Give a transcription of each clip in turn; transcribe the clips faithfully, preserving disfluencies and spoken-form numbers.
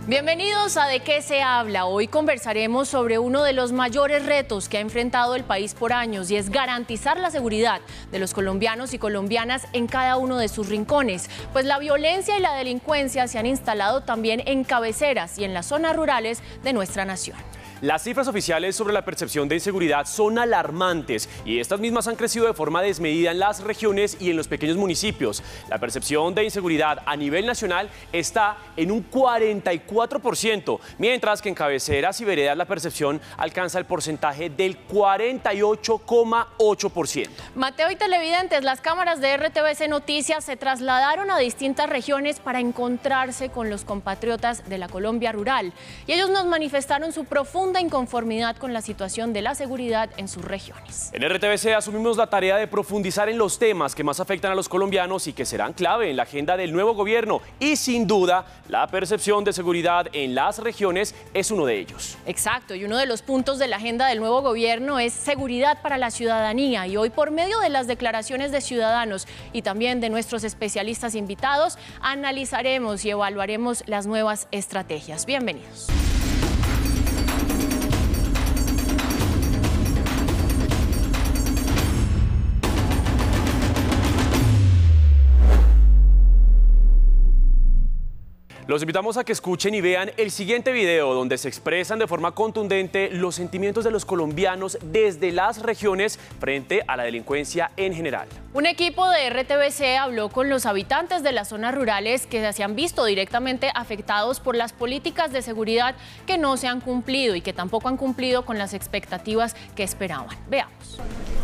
Bienvenidos a ¿De qué se habla? Hoy conversaremos sobre uno de los mayores retos que ha enfrentado el país por años y es garantizar la seguridad de los colombianos y colombianas en cada uno de sus rincones, pues la violencia y la delincuencia se han instalado también en cabeceras y en las zonas rurales de nuestra nación. Las cifras oficiales sobre la percepción de inseguridad son alarmantes y estas mismas han crecido de forma desmedida en las regiones y en los pequeños municipios. La percepción de inseguridad a nivel nacional está en un cuarenta y cuatro por ciento, mientras que en cabeceras y veredas la percepción alcanza el porcentaje del cuarenta y ocho coma ocho por ciento. Mateo y televidentes, las cámaras de R T V C Noticias se trasladaron a distintas regiones para encontrarse con los compatriotas de la Colombia rural y ellos nos manifestaron su profunda inconformidad con la situación de la seguridad en sus regiones. En R T V C asumimos la tarea de profundizar en los temas que más afectan a los colombianos y que serán clave en la agenda del nuevo gobierno y sin duda la percepción de seguridad en las regiones es uno de ellos. Exacto, y uno de los puntos de la agenda del nuevo gobierno es seguridad para la ciudadanía y hoy por medio de las declaraciones de ciudadanos y también de nuestros especialistas invitados analizaremos y evaluaremos las nuevas estrategias. Bienvenidos. Los invitamos a que escuchen y vean el siguiente video donde se expresan de forma contundente los sentimientos de los colombianos desde las regiones frente a la delincuencia en general. Un equipo de R T V C habló con los habitantes de las zonas rurales que se han visto directamente afectados por las políticas de seguridad que no se han cumplido y que tampoco han cumplido con las expectativas que esperaban. Veamos.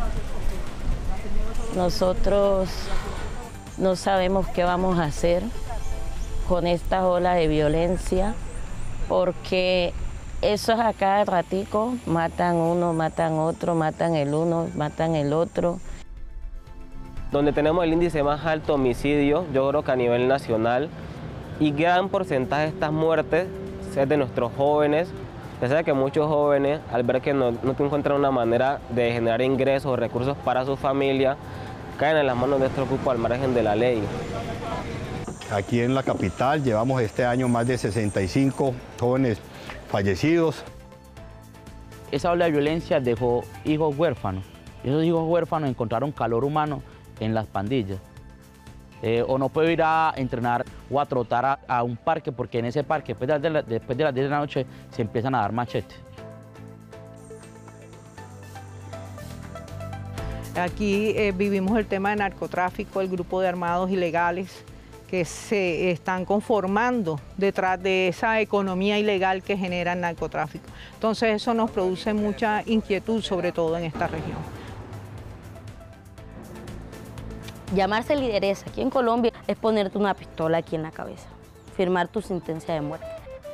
Nosotros no sabemos qué vamos a hacer con esta ola de violencia, porque esos a cada ratico matan uno, matan otro, matan el uno, matan el otro. Donde tenemos el índice más alto de homicidio, yo creo que a nivel nacional, y gran porcentaje de estas muertes es de nuestros jóvenes. Ya sea que muchos jóvenes, al ver que no, no encuentran una manera de generar ingresos o recursos para su familia, caen en las manos de estos grupos al margen de la ley. Aquí en la capital llevamos este año más de sesenta y cinco jóvenes fallecidos. Esa ola de violencia dejó hijos huérfanos. Y esos hijos huérfanos encontraron calor humano en las pandillas. Eh, o no puedo ir a entrenar o a trotar a, a un parque porque en ese parque después de, la, después de las diez de la noche se empiezan a dar machetes. Aquí eh, vivimos el tema de narcotráfico, el grupo de armados ilegales que se están conformando detrás de esa economía ilegal que genera el narcotráfico. Entonces eso nos produce mucha inquietud, sobre todo en esta región. Llamarse lideresa aquí en Colombia es ponerte una pistola aquí en la cabeza, firmar tu sentencia de muerte.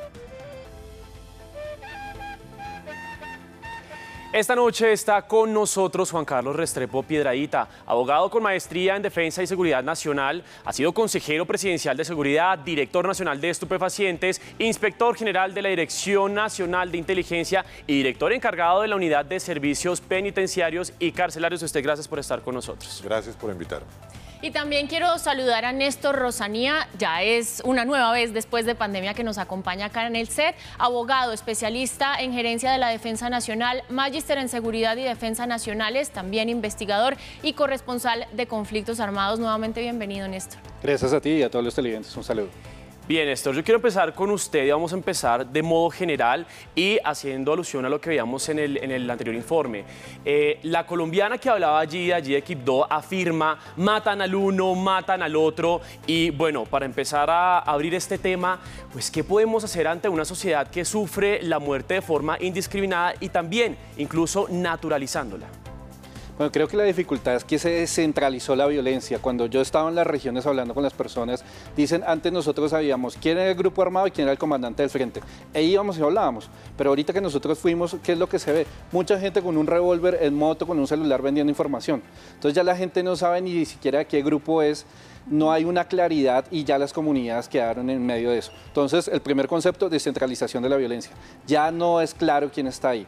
Esta noche está con nosotros Juan Carlos Restrepo Piedradita, abogado con maestría en Defensa y Seguridad Nacional, ha sido consejero presidencial de Seguridad, director nacional de estupefacientes, inspector general de la Dirección Nacional de Inteligencia y director encargado de la Unidad de Servicios Penitenciarios y Carcelarios. Usted, gracias por estar con nosotros. Gracias por invitarme. Y también quiero saludar a Néstor Rosanía, ya es una nueva vez después de pandemia que nos acompaña acá en el set, abogado, especialista en gerencia de la Defensa Nacional, magíster en Seguridad y Defensa Nacionales, también investigador y corresponsal de conflictos armados. Nuevamente bienvenido, Néstor. Gracias a ti y a todos los televidentes, un saludo. Bien, Néstor, yo quiero empezar con usted y vamos a empezar de modo general y haciendo alusión a lo que veíamos en el, en el anterior informe. Eh, la colombiana que hablaba allí, allí de Quibdó, afirma, matan al uno, matan al otro y bueno, para empezar a abrir este tema, pues ¿qué podemos hacer ante una sociedad que sufre la muerte de forma indiscriminada y también incluso naturalizándola? Bueno, creo que la dificultad es que se descentralizó la violencia. Cuando yo estaba en las regiones hablando con las personas, dicen, antes nosotros sabíamos quién era el grupo armado y quién era el comandante del frente. E íbamos y hablábamos. Pero ahorita que nosotros fuimos, ¿qué es lo que se ve? Mucha gente con un revólver en moto, con un celular vendiendo información. Entonces ya la gente no sabe ni siquiera qué grupo es, no hay una claridad y ya las comunidades quedaron en medio de eso. Entonces, el primer concepto, descentralización de la violencia. Ya no es claro quién está ahí.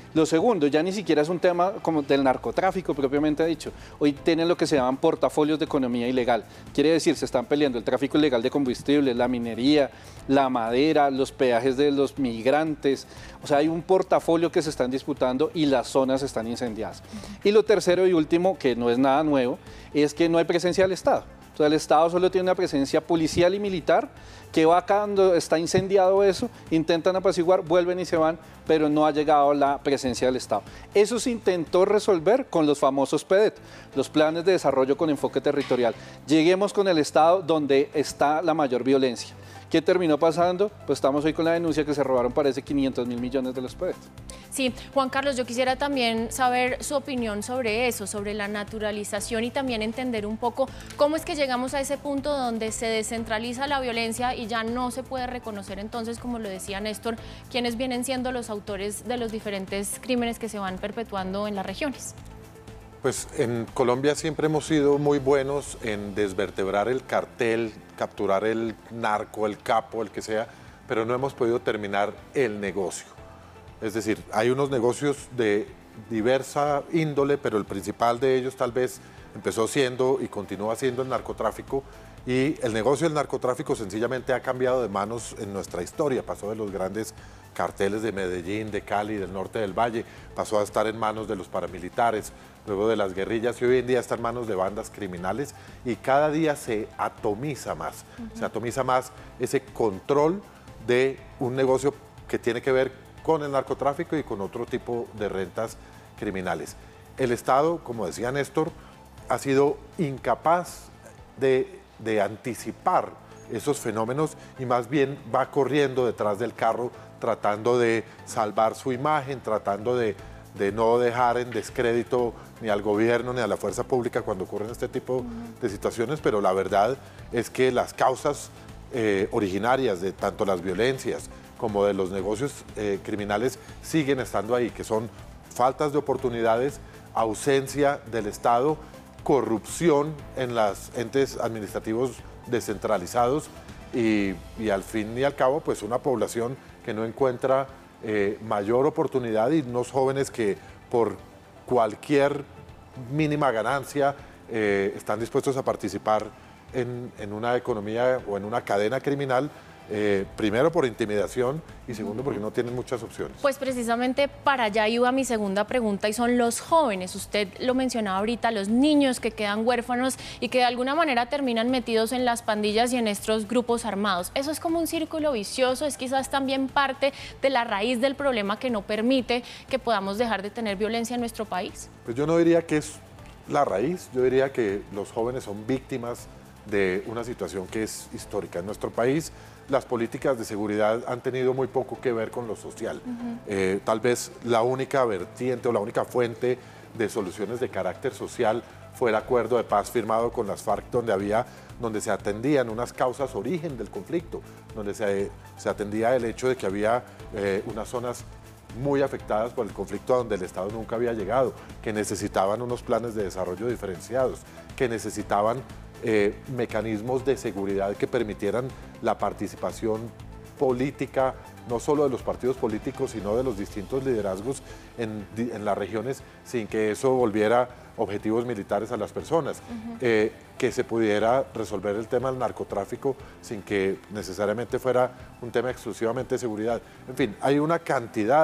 Lo segundo, ya ni siquiera es un tema como del narcotráfico propiamente dicho. Hoy tienen lo que se llaman portafolios de economía ilegal. Quiere decir, se están peleando el tráfico ilegal de combustibles, la minería, la madera, los peajes de los migrantes. O sea, hay un portafolio que se están disputando y las zonas están incendiadas. Y lo tercero y último, que no es nada nuevo, es que no hay presencia del Estado. O sea, el Estado solo tiene una presencia policial y militar que va cuando está incendiado eso, intentan apaciguar, vuelven y se van, pero no ha llegado la presencia del Estado. Eso se intentó resolver con los famosos P E D E T, los planes de desarrollo con enfoque territorial. Lleguemos con el Estado donde está la mayor violencia. ¿Qué terminó pasando? Pues estamos hoy con la denuncia que se robaron, parece, quinientos mil millones de los P E D E T. Sí, Juan Carlos, yo quisiera también saber su opinión sobre eso, sobre la naturalización y también entender un poco cómo es que llegamos a ese punto donde se descentraliza la violencia y ya no se puede reconocer entonces, como lo decía Néstor, quiénes vienen siendo los autores de los diferentes crímenes que se van perpetuando en las regiones. Pues en Colombia siempre hemos sido muy buenos en desvertebrar el cartel, capturar el narco, el capo, el que sea, pero no hemos podido terminar el negocio. Es decir, hay unos negocios de diversa índole, pero el principal de ellos tal vez empezó siendo y continúa siendo el narcotráfico, y el negocio del narcotráfico sencillamente ha cambiado de manos en nuestra historia. Pasó de los grandes carteles de Medellín, de Cali, del norte del Valle, pasó a estar en manos de los paramilitares, luego de las guerrillas, y hoy en día está en manos de bandas criminales, y cada día se atomiza más, uh-huh. se atomiza más ese control de un negocio que tiene que ver con el narcotráfico y con otro tipo de rentas criminales. El Estado, como decía Néstor, ha sido incapaz de, de anticipar esos fenómenos y más bien va corriendo detrás del carro tratando de salvar su imagen, tratando de, de no dejar en descrédito ni al gobierno ni a la fuerza pública cuando ocurren este tipo uh-huh. de situaciones, pero la verdad es que las causas eh, originarias de tanto las violencias como de los negocios eh, criminales siguen estando ahí, que son faltas de oportunidades, ausencia del Estado, corrupción en los entes administrativos descentralizados y, y al fin y al cabo pues una población que no encuentra eh, mayor oportunidad y unos jóvenes que por cualquier mínima ganancia eh, están dispuestos a participar en, en una economía o en una cadena criminal. Eh, primero por intimidación y segundo porque no tienen muchas opciones. Pues precisamente para allá iba mi segunda pregunta y son los jóvenes. Usted lo mencionaba ahorita, los niños que quedan huérfanos y que de alguna manera terminan metidos en las pandillas y en estos grupos armados. Eso es como un círculo vicioso, es quizás también parte de la raíz del problema que no permite que podamos dejar de tener violencia en nuestro país. Pues yo no diría que es la raíz, yo diría que los jóvenes son víctimas de una situación que es histórica. En nuestro país las políticas de seguridad han tenido muy poco que ver con lo social. Uh-huh. eh, tal vez la única vertiente o la única fuente de soluciones de carácter social fue el acuerdo de paz firmado con las FARC, donde, había, donde se atendían unas causas origen del conflicto, donde se, se atendía el hecho de que había eh, unas zonas muy afectadas por el conflicto a donde el Estado nunca había llegado, que necesitaban unos planes de desarrollo diferenciados, que necesitaban Eh, mecanismos de seguridad que permitieran la participación política, no solo de los partidos políticos, sino de los distintos liderazgos en, en las regiones, sin que eso volviera objetivos militares a las personas, uh-huh. eh, que se pudiera resolver el tema del narcotráfico sin que necesariamente fuera un tema exclusivamente de seguridad. En fin, hay una cantidad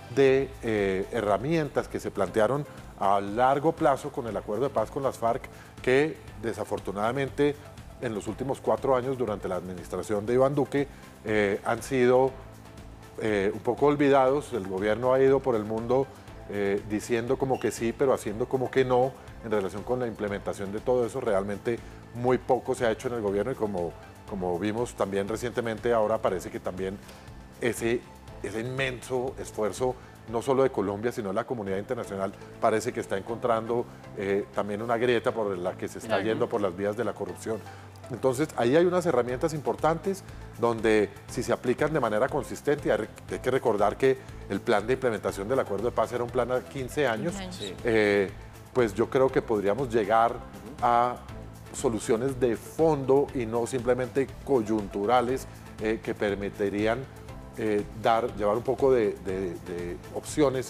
de eh, herramientas que se plantearon a largo plazo con el acuerdo de paz con las FARC que desafortunadamente en los últimos cuatro años durante la administración de Iván Duque eh, han sido eh, un poco olvidados. El gobierno ha ido por el mundo eh, diciendo como que sí, pero haciendo como que no en relación con la implementación de todo eso. Realmente muy poco se ha hecho en el gobierno y como, como vimos también recientemente, ahora parece que también ese, ese inmenso esfuerzo no solo de Colombia, sino de la comunidad internacional, parece que está encontrando eh, también una grieta por la que se está claro. yendo por las vías de la corrupción. Entonces, ahí hay unas herramientas importantes donde si se aplican de manera consistente, hay, hay que recordar que el plan de implementación del acuerdo de paz era un plan a quince años, sí. eh, pues yo creo que podríamos llegar uh-huh. a soluciones de fondo y no simplemente coyunturales eh, que permitirían Eh, dar, llevar un poco de, de, de opciones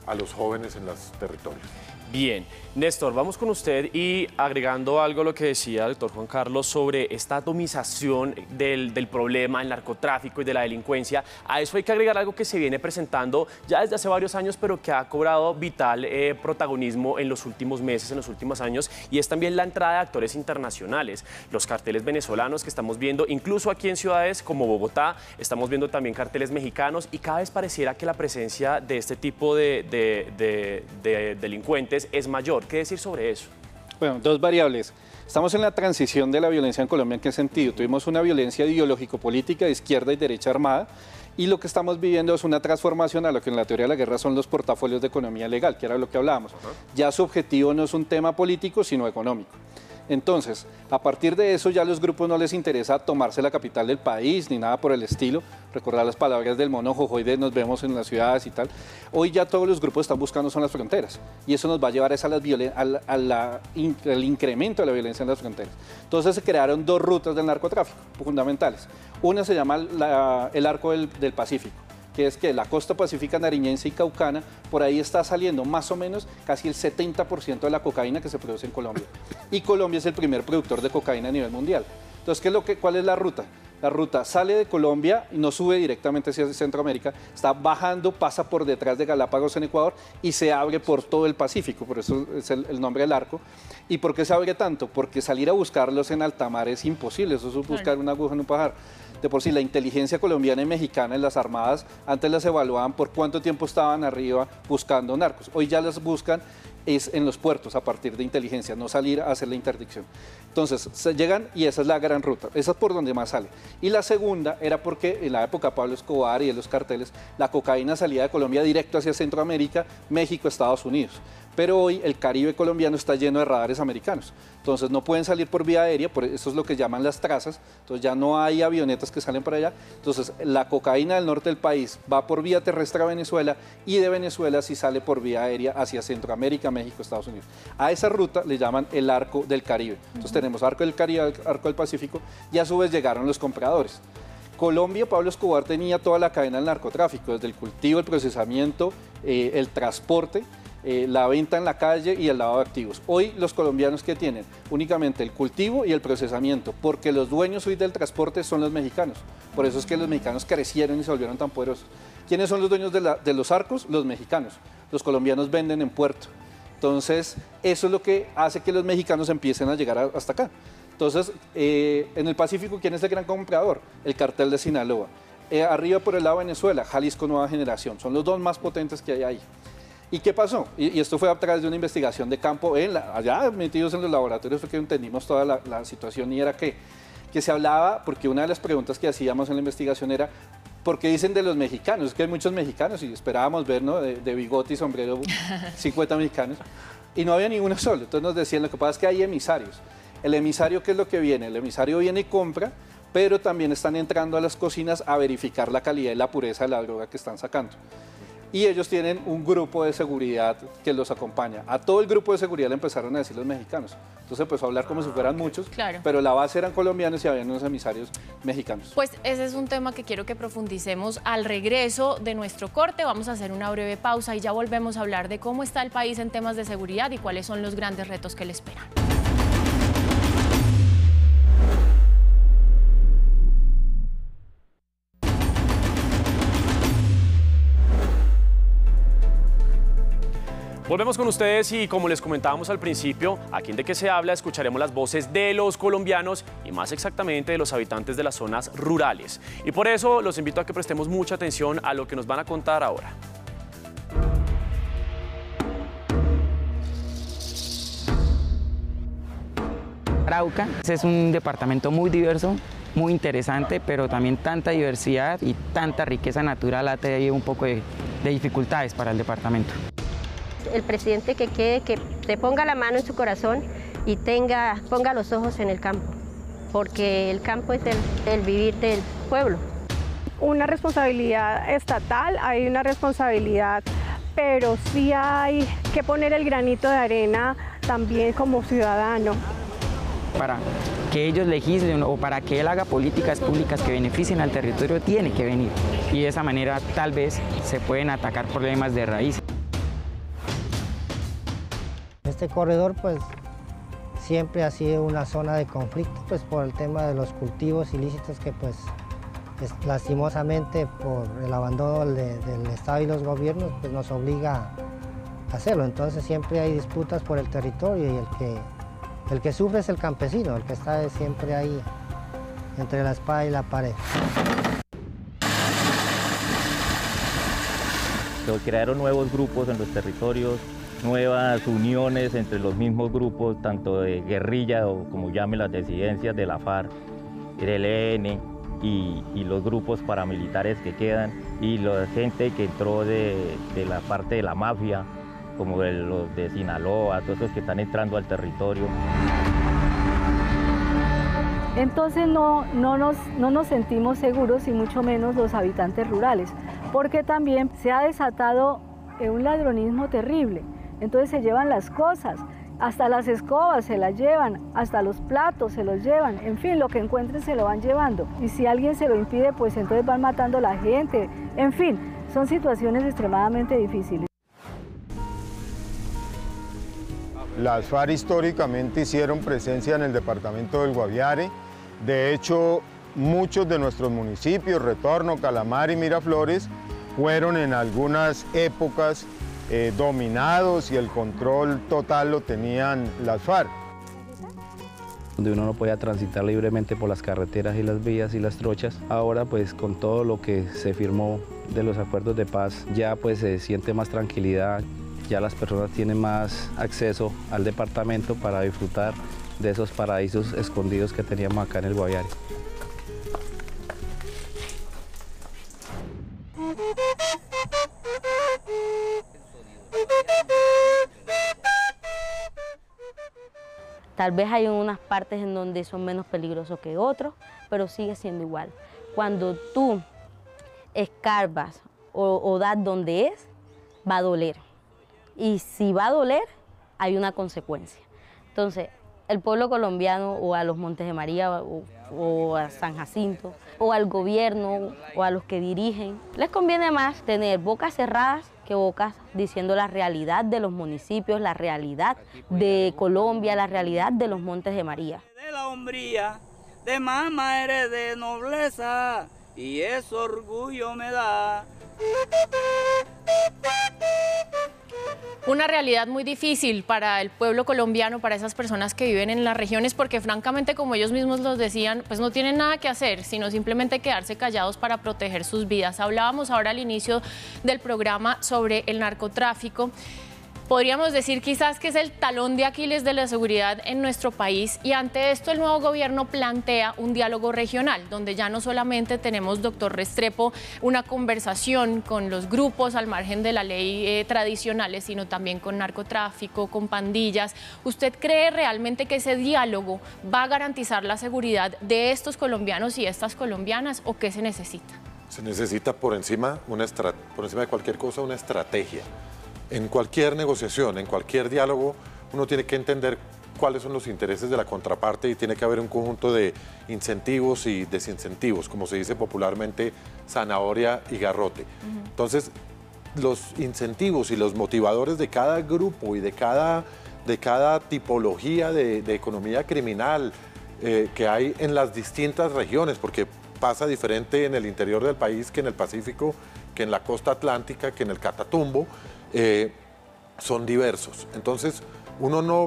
a los jóvenes en los territorios. Bien, Néstor, vamos con usted y agregando algo a lo que decía el doctor Juan Carlos sobre esta atomización del, del problema, el narcotráfico y de la delincuencia. A eso hay que agregar algo que se viene presentando ya desde hace varios años, pero que ha cobrado vital eh, protagonismo en los últimos meses, en los últimos años, y es también la entrada de actores internacionales. Los carteles venezolanos que estamos viendo, incluso aquí en ciudades como Bogotá, estamos viendo también carteles mexicanos, y cada vez pareciera que la presencia de este tipo de, de, de, de delincuentes es mayor. ¿Qué decir sobre eso? Bueno, dos variables. Estamos en la transición de la violencia en Colombia. ¿En qué sentido? Tuvimos una violencia ideológico-política de izquierda y derecha armada, y lo que estamos viviendo es una transformación a lo que en la teoría de la guerra son los portafolios de economía legal, que era lo que hablábamos. Uh-huh. Ya su objetivo no es un tema político, sino económico. Entonces, a partir de eso ya a los grupos no les interesa tomarse la capital del país ni nada por el estilo. Recordar las palabras del mono Jojoy de nos vemos en las ciudades y tal. Hoy ya todos los grupos están buscando son las fronteras, y eso nos va a llevar a las al, a la, in, al incremento de la violencia en las fronteras. Entonces se crearon dos rutas del narcotráfico fundamentales. Una se llama la, el arco del, del Pacífico, que es que la costa pacífica nariñense y caucana, por ahí está saliendo más o menos casi el setenta por ciento de la cocaína que se produce en Colombia. Y Colombia es el primer productor de cocaína a nivel mundial. Entonces, ¿qué es lo que, ¿cuál es la ruta? La ruta sale de Colombia y no sube directamente hacia Centroamérica, está bajando, pasa por detrás de Galápagos en Ecuador y se abre por todo el Pacífico, por eso es el, el nombre del arco. ¿Y por qué se abre tanto? Porque salir a buscarlos en alta mar es imposible, eso es buscar una aguja en un pajar. De por sí, la inteligencia colombiana y mexicana en las armadas, antes las evaluaban por cuánto tiempo estaban arriba buscando narcos. Hoy ya las buscan es en los puertos a partir de inteligencia, no salir a hacer la interdicción. Entonces, se llegan y esa es la gran ruta, esa es por donde más sale. Y la segunda era porque en la época de Pablo Escobar y de los carteles, la cocaína salía de Colombia directo hacia Centroamérica, México, Estados Unidos. Pero hoy el Caribe colombiano está lleno de radares americanos, entonces no pueden salir por vía aérea, por eso es lo que llaman las trazas, entonces ya no hay avionetas que salen para allá, entonces la cocaína del norte del país va por vía terrestre a Venezuela, y de Venezuela sí sale por vía aérea hacia Centroamérica, México, Estados Unidos. A esa ruta le llaman el arco del Caribe, entonces uh-huh. tenemos arco del Caribe, arco del Pacífico, y a su vez llegaron los compradores. Colombia, Pablo Escobar tenía toda la cadena del narcotráfico, desde el cultivo, el procesamiento, eh, el transporte, Eh, la venta en la calle y el lavado de activos. Hoy los colombianos que tienen únicamente el cultivo y el procesamiento, porque los dueños hoy del transporte son los mexicanos. Por eso es que los mexicanos crecieron y se volvieron tan poderosos. ¿Quiénes son los dueños de, la, de los arcos? Los mexicanos. Los colombianos venden en puerto. Entonces, eso es lo que hace que los mexicanos empiecen a llegar a, hasta acá. Entonces, eh, en el Pacífico, ¿quién es el gran comprador? El cartel de Sinaloa. Eh, arriba por el lado de Venezuela, Jalisco Nueva Generación. Son los dos más potentes que hay ahí. ¿Y qué pasó? Y, y esto fue a través de una investigación de campo, en la, allá metidos en los laboratorios fue que entendimos toda la, la situación, y era que, que se hablaba, porque una de las preguntas que hacíamos en la investigación era, ¿por qué dicen de los mexicanos? Es que hay muchos mexicanos y esperábamos ver, ¿no? de, de bigote y sombrero cincuenta mexicanos, y no había ni uno solo. Entonces nos decían, lo que pasa es que hay emisarios. El emisario, ¿qué es lo que viene? El emisario viene y compra, pero también están entrando a las cocinas a verificar la calidad y la pureza de la droga que están sacando. Y ellos tienen un grupo de seguridad que los acompaña. A todo el grupo de seguridad le empezaron a decir los mexicanos. Entonces empezó a hablar como si fueran muchos, claro. pero la base eran colombianos y había unos emisarios mexicanos. Pues ese es un tema que quiero que profundicemos al regreso de nuestro corte. Vamos a hacer una breve pausa y ya volvemos a hablar de cómo está el país en temas de seguridad y cuáles son los grandes retos que le esperan. Volvemos con ustedes y, como les comentábamos al principio, aquí en De Qué se habla escucharemos las voces de los colombianos y más exactamente de los habitantes de las zonas rurales. Y por eso los invito a que prestemos mucha atención a lo que nos van a contar ahora. Arauca es un departamento muy diverso, muy interesante, pero también tanta diversidad y tanta riqueza natural ha traído un poco de, de dificultades para el departamento. El presidente que quede, que se ponga la mano en su corazón y tenga, ponga los ojos en el campo, porque el campo es el, el vivir del pueblo. Una responsabilidad estatal, hay una responsabilidad, pero sí hay que poner el granito de arena también como ciudadano. Para que ellos legislen o para que él haga políticas públicas que beneficien al territorio, tiene que venir. Y de esa manera tal vez se pueden atacar problemas de raíz. este corredor pues siempre ha sido una zona de conflicto pues por el tema de los cultivos ilícitos que pues es, lastimosamente por el abandono de, del Estado y los gobiernos pues nos obliga a hacerlo. Entonces siempre hay disputas por el territorio y el que, el que sufre es el campesino, el que está siempre ahí entre la espada y la pared. Se crearon nuevos grupos en los territorios, nuevas uniones entre los mismos grupos, tanto de guerrilla o como llamen las disidencias de la FARC, el E L N y, y los grupos paramilitares que quedan, y la gente que entró de, de la parte de la mafia, como de los de Sinaloa, todos esos que están entrando al territorio. Entonces no, no, nos, no nos sentimos seguros y mucho menos los habitantes rurales, porque también se ha desatado un ladronismo terrible. Entonces se llevan las cosas, hasta las escobas se las llevan, hasta los platos se los llevan, en fin, lo que encuentren se lo van llevando. Y si alguien se lo impide, pues entonces van matando a la gente. En fin, son situaciones extremadamente difíciles. Las FARC históricamente hicieron presencia en el departamento del Guaviare. De hecho, muchos de nuestros municipios, Retorno, Calamar y Miraflores, fueron en algunas épocas eh, dominados y el control total lo tenían las FARC. Donde uno no podía transitar libremente por las carreteras y las vías y las trochas. Ahora pues con todo lo que se firmó de los acuerdos de paz ya pues se siente más tranquilidad, ya las personas tienen más acceso al departamento para disfrutar de esos paraísos escondidos que teníamos acá en el Guaviare. Tal vez hay unas partes en donde son menos peligrosos que otros, pero sigue siendo igual. Cuando tú escarbas o, o das donde es, va a doler. Y si va a doler, hay una consecuencia. Entonces, el pueblo colombiano o a los Montes de María o, o a San Jacinto o al gobierno o a los que dirigen, les conviene más tener bocas cerradas que bocas diciendo la realidad de los municipios, la realidad de Colombia, la realidad de los Montes de María. De la hombría, de mamá eres de nobleza y ese orgullo me da. Una realidad muy difícil para el pueblo colombiano, para esas personas que viven en las regiones, porque francamente, como ellos mismos los decían, pues no tienen nada que hacer, sino simplemente quedarse callados para proteger sus vidas. Hablábamos ahora al inicio del programa sobre el narcotráfico. Podríamos decir quizás que es el talón de Aquiles de la seguridad en nuestro país, y ante esto el nuevo gobierno plantea un diálogo regional, donde ya no solamente tenemos, doctor Restrepo, una conversación con los grupos al margen de la ley eh, tradicionales, sino también con narcotráfico, con pandillas. ¿Usted cree realmente que ese diálogo va a garantizar la seguridad de estos colombianos y estas colombianas, o qué se necesita? Se necesita por encima, una estra- por encima de cualquier cosa una estrategia. En cualquier negociación, en cualquier diálogo, uno tiene que entender cuáles son los intereses de la contraparte y tiene que haber un conjunto de incentivos y desincentivos, como se dice popularmente, zanahoria y garrote. Uh-huh. Entonces, los incentivos y los motivadores de cada grupo y de cada, de cada tipología de, de economía criminal eh, que hay en las distintas regiones, porque pasa diferente en el interior del país que en el Pacífico, que en la costa atlántica, que en el Catatumbo, Eh, son diversos. Entonces, uno no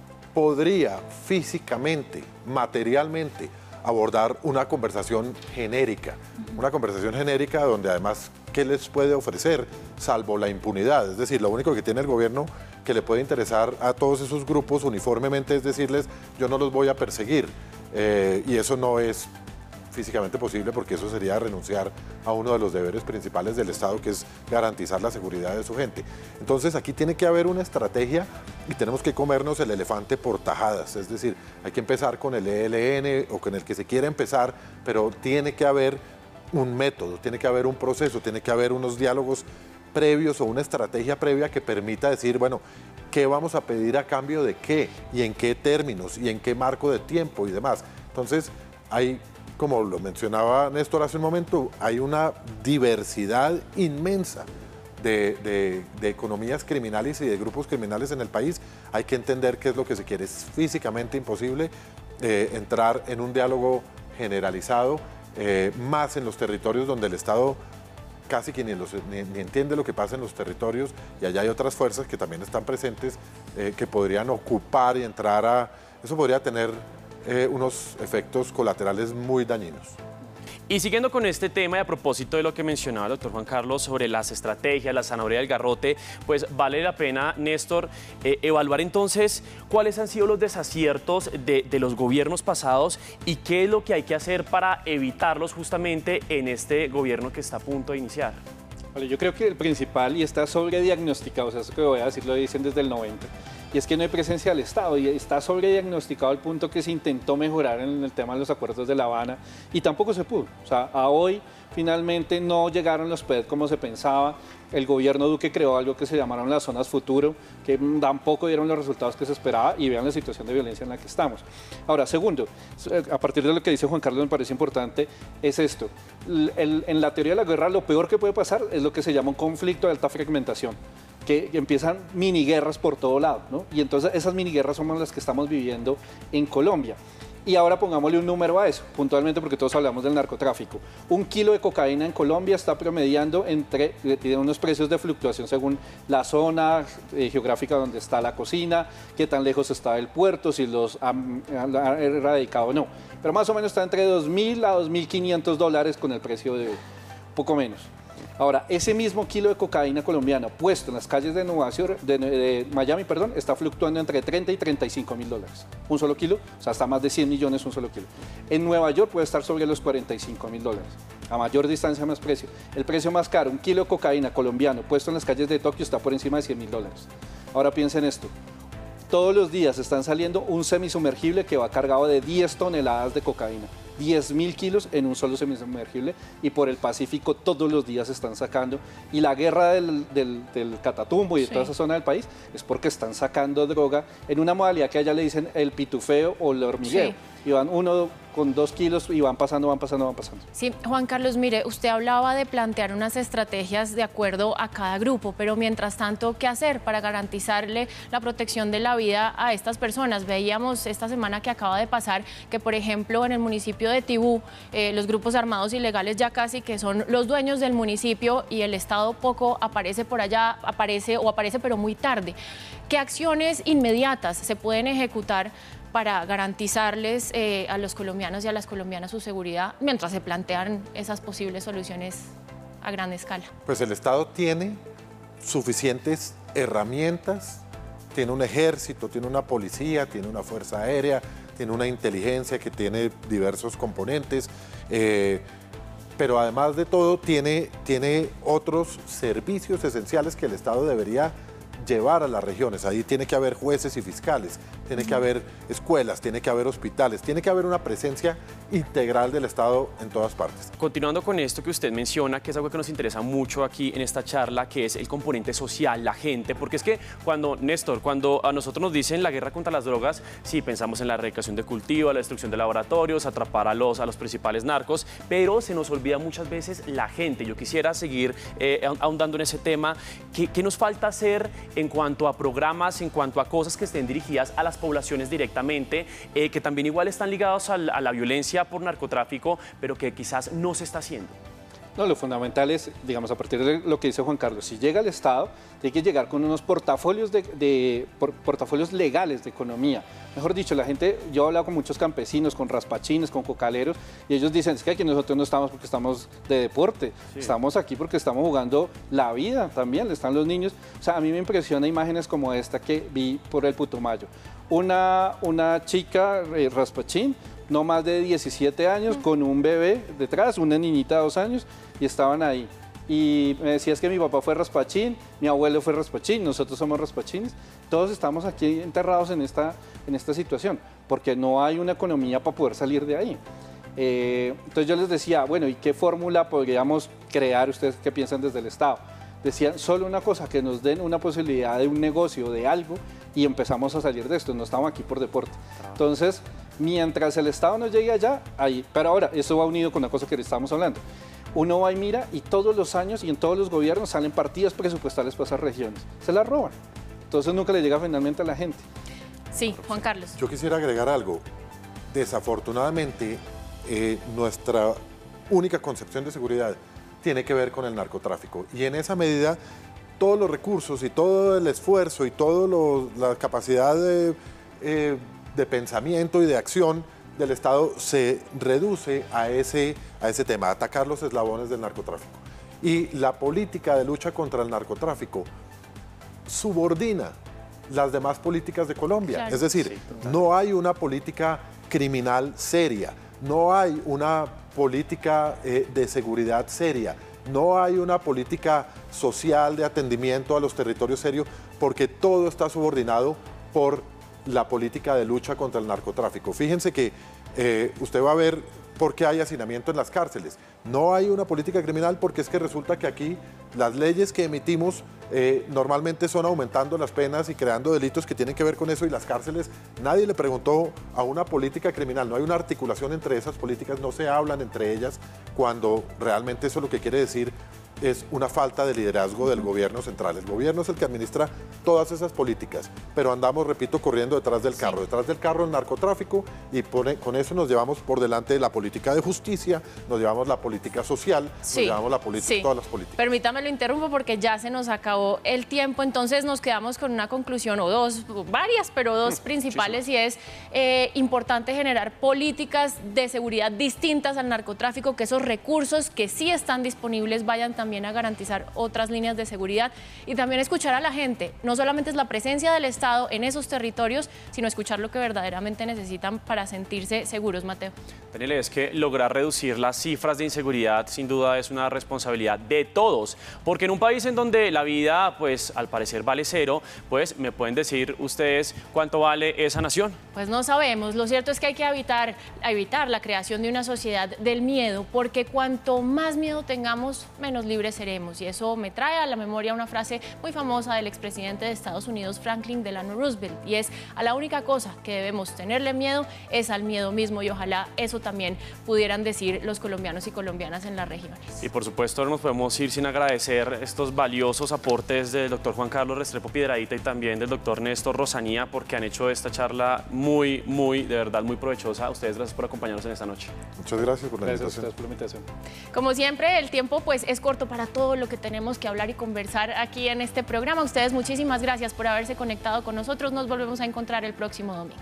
podría físicamente, materialmente, abordar una conversación genérica. Una conversación genérica donde además, ¿qué les puede ofrecer? Salvo la impunidad. Es decir, lo único que tiene el gobierno que le puede interesar a todos esos grupos uniformemente es decirles, yo no los voy a perseguir. Eh, y eso no es físicamente posible, porque eso sería renunciar a uno de los deberes principales del Estado, que es garantizar la seguridad de su gente. Entonces aquí tiene que haber una estrategia y tenemos que comernos el elefante por tajadas, es decir, hay que empezar con el E L N o con el que se quiera empezar, pero tiene que haber un método, tiene que haber un proceso, tiene que haber unos diálogos previos o una estrategia previa que permita decir, bueno, ¿qué vamos a pedir a cambio de qué? ¿Y en qué términos? ¿Y en qué marco de tiempo? Y demás. Entonces, hay, como lo mencionaba Néstor hace un momento, hay una diversidad inmensa de, de, de economías criminales y de grupos criminales en el país, hay que entender qué es lo que se quiere. Es físicamente imposible eh, entrar en un diálogo generalizado, eh, más en los territorios donde el Estado casi que ni, los, ni, ni entiende lo que pasa en los territorios, y allá hay otras fuerzas que también están presentes, eh, que podrían ocupar y entrar a... Eso podría tener eh, unos efectos colaterales muy dañinos. Y siguiendo con este tema y a propósito de lo que mencionaba el doctor Juan Carlos sobre las estrategias, la zanahoria del garrote, pues vale la pena, Néstor, eh, evaluar entonces cuáles han sido los desaciertos de, de los gobiernos pasados y qué es lo que hay que hacer para evitarlos justamente en este gobierno que está a punto de iniciar. Vale, yo creo que el principal, y está sobrediagnosticado, o sea, eso que voy a decir lo dicen desde el noventa, y es que no hay presencia del Estado, y está sobrediagnosticado al punto que se intentó mejorar en el tema de los acuerdos de La Habana, y tampoco se pudo. O sea, a hoy finalmente no llegaron los P E D como se pensaba. El gobierno Duque creó algo que se llamaron las zonas futuro, que tampoco dieron los resultados que se esperaba, y vean la situación de violencia en la que estamos. Ahora, segundo, a partir de lo que dice Juan Carlos, me parece importante, es esto. El, en la teoría de la guerra, lo peor que puede pasar es lo que se llama un conflicto de alta fragmentación, que empiezan mini guerras por todo lado, ¿no? Y entonces esas mini guerras son las que estamos viviendo en Colombia. Y ahora pongámosle un número a eso, puntualmente, porque todos hablamos del narcotráfico. Un kilo de cocaína en Colombia está promediando entre, tiene unos precios de fluctuación según la zona eh, geográfica donde está la cocina, qué tan lejos está del puerto, si los han erradicado o no. Pero más o menos está entre dos mil a dos mil quinientos dólares con el precio de poco menos. Ahora, ese mismo kilo de cocaína colombiana puesto en las calles de, Nueva York, de, de Miami, perdón, está fluctuando entre treinta y treinta y cinco mil dólares. Un solo kilo, o sea, hasta más de cien millones un solo kilo. En Nueva York puede estar sobre los cuarenta y cinco mil dólares. A mayor distancia, más precio. El precio más caro, un kilo de cocaína colombiano puesto en las calles de Tokio, está por encima de cien mil dólares. Ahora piensen esto. Todos los días están saliendo un semisumergible que va cargado de diez toneladas de cocaína. diez mil kilos en un solo semisumergible, y por el Pacífico todos los días están sacando, y la guerra del, del, del Catatumbo y de sí. toda esa zona del país es porque están sacando droga en una modalidad que allá le dicen el pitufeo o el hormigueo, sí. y van uno con dos kilos y van pasando, van pasando, van pasando. Sí, Juan Carlos, mire, usted hablaba de plantear unas estrategias de acuerdo a cada grupo, pero mientras tanto, ¿qué hacer para garantizarle la protección de la vida a estas personas? Veíamos esta semana que acaba de pasar que, por ejemplo, en el municipio de Tibú, eh, los grupos armados ilegales ya casi que son los dueños del municipio, y el Estado poco aparece por allá, aparece o aparece pero muy tarde. ¿Qué acciones inmediatas se pueden ejecutar para garantizarles eh, a los colombianos y a las colombianas su seguridad mientras se plantean esas posibles soluciones a gran escala? Pues el Estado tiene suficientes herramientas, tiene un ejército, tiene una policía, tiene una fuerza aérea, tiene una inteligencia que tiene diversos componentes, eh, pero además de todo tiene, tiene otros servicios esenciales que el Estado debería llevar a las regiones. Ahí tiene que haber jueces y fiscales, tiene que haber escuelas, tiene que haber hospitales, tiene que haber una presencia integral del Estado en todas partes. Continuando con esto que usted menciona, que es algo que nos interesa mucho aquí en esta charla, que es el componente social, la gente, porque es que cuando, Néstor, cuando a nosotros nos dicen la guerra contra las drogas, sí pensamos en la erradicación de cultivo, la destrucción de laboratorios, atrapar a los, a los principales narcos, pero se nos olvida muchas veces la gente. Yo quisiera seguir eh, ahondando en ese tema. ¿Qué, qué nos falta hacer en cuanto a programas, en cuanto a cosas que estén dirigidas a las poblaciones directamente, eh, que también igual están ligados a la, a la violencia por narcotráfico, pero que quizás no se está haciendo? No, lo fundamental es, digamos, a partir de lo que dice Juan Carlos, si llega el Estado, tiene que llegar con unos portafolios, de, de, por, portafolios legales de economía. Mejor dicho, la gente, yo he hablado con muchos campesinos, con raspachines, con cocaleros, y ellos dicen, es que aquí nosotros no estamos porque estamos de deporte, sí. estamos aquí porque estamos jugando la vida también, están los niños. O sea, a mí me impresiona imágenes como esta que vi por el Putumayo. Una, una chica eh, raspachín, no más de diecisiete años, con un bebé detrás, una niñita de dos años, y estaban ahí. Y me decía, es que mi papá fue raspachín, mi abuelo fue raspachín, nosotros somos raspachines, todos estamos aquí enterrados en esta, en esta situación, porque no hay una economía para poder salir de ahí. Eh, entonces yo les decía, bueno, ¿y qué fórmula podríamos crear? ¿Ustedes qué piensan desde el Estado? Decían solo una cosa, que nos den una posibilidad de un negocio, de algo, y empezamos a salir de esto, no estamos aquí por deporte. Entonces, mientras el Estado no llegue allá, ahí. Pero ahora, eso va unido con la cosa que estábamos hablando. Uno va y mira, y todos los años y en todos los gobiernos salen partidas presupuestales para esas regiones. Se las roban. entonces nunca le llega finalmente a la gente. Sí, Juan Carlos. Yo quisiera agregar algo. Desafortunadamente, eh, nuestra única concepción de seguridad tiene que ver con el narcotráfico. Y en esa medida, todos los recursos y todo el esfuerzo y toda la capacidad de, eh, de pensamiento y de acción del Estado se reduce a ese, a ese tema, a atacar los eslabones del narcotráfico. Y la política de lucha contra el narcotráfico subordina las demás políticas de Colombia. Claro. Es decir, sí, no hay una política criminal seria, no hay una política eh, de seguridad seria, no hay una política social de atendimiento a los territorios serios, porque todo está subordinado por la política de lucha contra el narcotráfico. Fíjense que eh, usted va a ver por qué hay hacinamiento en las cárceles. No hay una política criminal porque es que resulta que aquí las leyes que emitimos eh, normalmente son aumentando las penas y creando delitos que tienen que ver con eso, y las cárceles, nadie le preguntó a una política criminal, no hay una articulación entre esas políticas, no se hablan entre ellas, cuando realmente eso lo que quiere decir es una falta de liderazgo del gobierno central. El gobierno es el que administra todas esas políticas, pero andamos, repito, corriendo detrás del carro, sí. detrás del carro el narcotráfico, y pone, con eso nos llevamos por delante la política de justicia, nos llevamos la política social, sí. nos llevamos la política, sí. todas las políticas. Permítame lo interrumpo porque ya se nos acabó el tiempo, entonces nos quedamos con una conclusión, o dos, varias, pero dos principales, sí, sí. y es eh, importante generar políticas de seguridad distintas al narcotráfico, que esos recursos que sí están disponibles vayan también también a garantizar otras líneas de seguridad, y también escuchar a la gente. No solamente es la presencia del Estado en esos territorios, sino escuchar lo que verdaderamente necesitan para sentirse seguros. Mateo. Daniel, es que lograr reducir las cifras de inseguridad sin duda es una responsabilidad de todos, porque en un país en donde la vida, pues al parecer vale cero, pues me pueden decir ustedes cuánto vale esa nación. Pues no sabemos. Lo cierto es que hay que evitar, evitar la creación de una sociedad del miedo, porque cuanto más miedo tengamos, menos libres seremos. Y eso me trae a la memoria una frase muy famosa del expresidente de Estados Unidos, Franklin Delano Roosevelt, y es: a la única cosa que debemos tenerle miedo es al miedo mismo, y ojalá eso también pudieran decir los colombianos y colombianas en las regiones. Y por supuesto no nos podemos ir sin agradecer estos valiosos aportes del doctor Juan Carlos Restrepo Piedradita y también del doctor Néstor Rosanía, porque han hecho esta charla muy, muy, de verdad, muy provechosa. A ustedes gracias por acompañarnos en esta noche. Muchas gracias por la Gracias invitación. a ustedes por la invitación. Como siempre, el tiempo pues es corto para todo lo que tenemos que hablar y conversar aquí en este programa. Ustedes muchísimas gracias por haberse conectado con nosotros. Nos volvemos a encontrar el próximo domingo.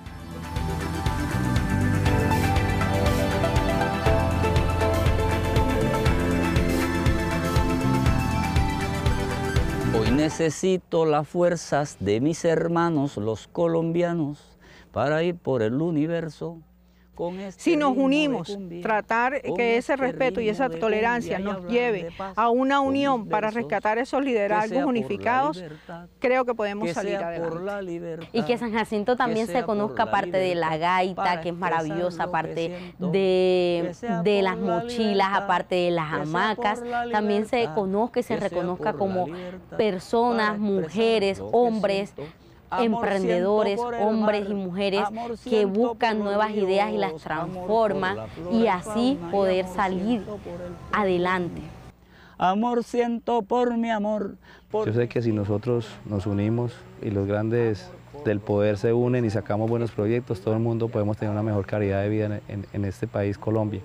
Hoy necesito las fuerzas de mis hermanos, los colombianos, para ir por el universo. Este si nos unimos, cumbia, tratar que ese este respeto y esa tolerancia y nos lleve paz, a una unión para rescatar esos liderazgos unificados, libertad, creo que podemos que salir adelante. Y que San Jacinto también se conozca, aparte de la gaita, que es maravillosa, aparte de, de las mochilas, aparte de las hamacas, también se conozca y se reconozca como personas, mujeres, hombres, emprendedores, hombres y mujeres que buscan nuevas ideas y las transforman, y así poder salir adelante. Amor siento por mi amor. Por... Yo sé que si nosotros nos unimos y los grandes del poder se unen y sacamos buenos proyectos, todo el mundo podemos tener una mejor calidad de vida en, en, en este país, Colombia.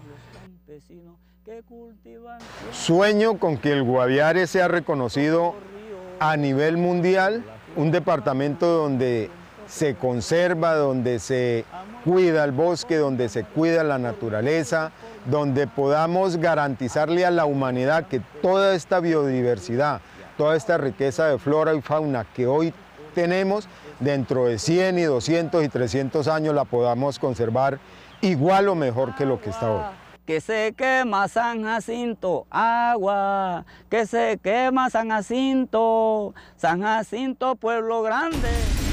Sueño con que el Guaviare sea reconocido a nivel mundial, un departamento donde se conserva, donde se cuida el bosque, donde se cuida la naturaleza, donde podamos garantizarle a la humanidad que toda esta biodiversidad, toda esta riqueza de flora y fauna que hoy tenemos, dentro de cien y doscientos y trescientos años la podamos conservar igual o mejor que lo que está hoy. Que se quema San Jacinto, agua, que se quema San Jacinto, San Jacinto, pueblo grande.